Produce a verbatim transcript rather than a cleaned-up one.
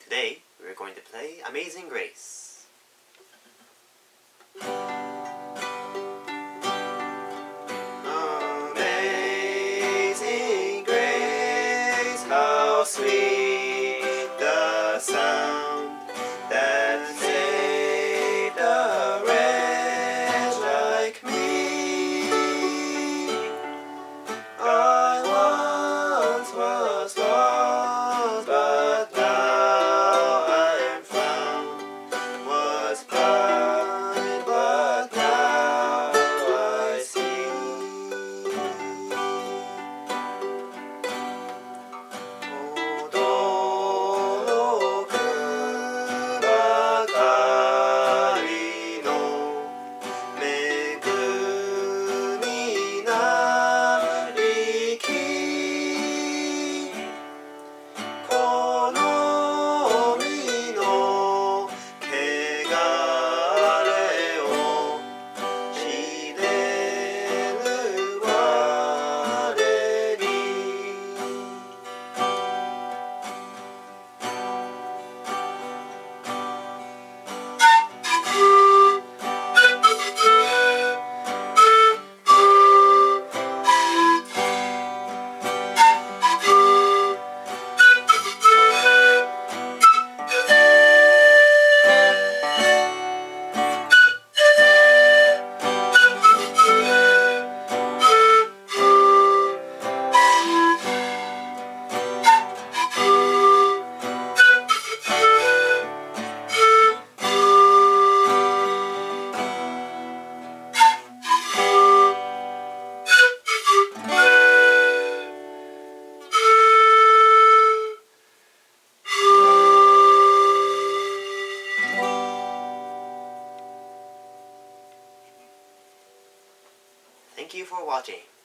Today, we're going to play Amazing Grace. Amazing Grace, how sweet the sound that saved a wretch like me. I once was lost, but now I am found. Was blind, but now I see. Odoroくばかりの恵みなりき、この身の汚れを知れぬ我に。Thank you for watching.